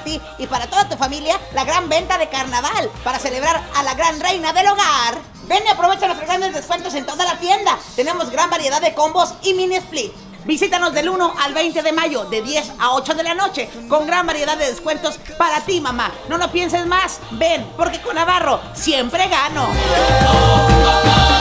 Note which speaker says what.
Speaker 1: ti y para toda tu familia la gran venta de carnaval para celebrar a la gran reina del hogar. Ven y aprovecha nuestros grandes descuentos en toda la tienda. Tenemos gran variedad de combos y mini split. Visítanos del 1 al 20 de mayo, de 10 a 8 de la noche, con gran variedad de descuentos para ti, mamá. No lo pienses más, ven, porque con Navarro siempre gano.